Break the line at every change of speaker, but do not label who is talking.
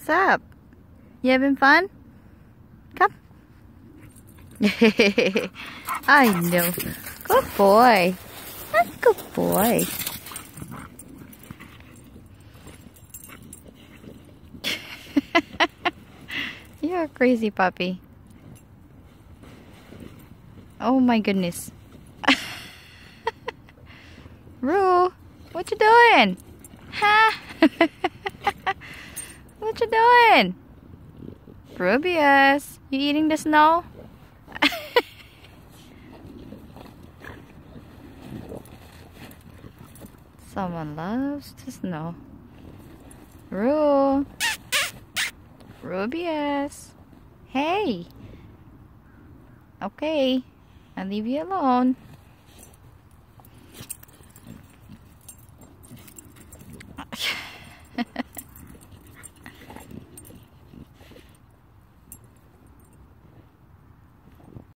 What's up? You having fun? Come. I know. Good boy. That's a good boy. You're a crazy puppy. Oh my goodness. Roo, what you doing? Ha! What you doing? Rubius, you eating the snow? Someone loves the snow. Roo. Rubius. Hey. Okay, I'll leave you alone.